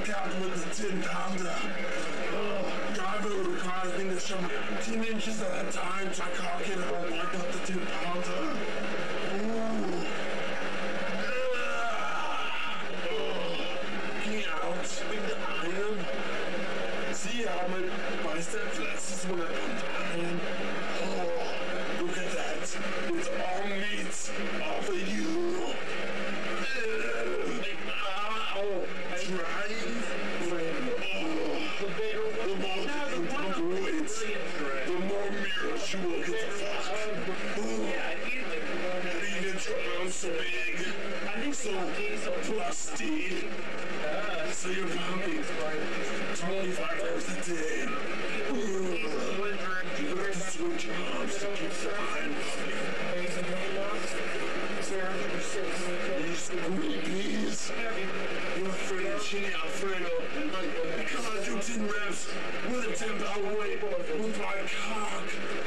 work out with the 10-pounder. Drive over the car, I think there's some 10 inches at a time, so I can't get it all back up the 10-pounder. Looking out with the iron. See how my bicep flexes when I put the iron? Look at that. It's all meat off of you. The more you pump weight, the more mirrors you will get to fuck. Even your arms so big, so plastic. So you're pumping 25 hours a day. You have to switch arms to keep the iron These peas. You're afraid of Chini Alfredo. Because I do 10 reps with a 10-pound weight with my cock.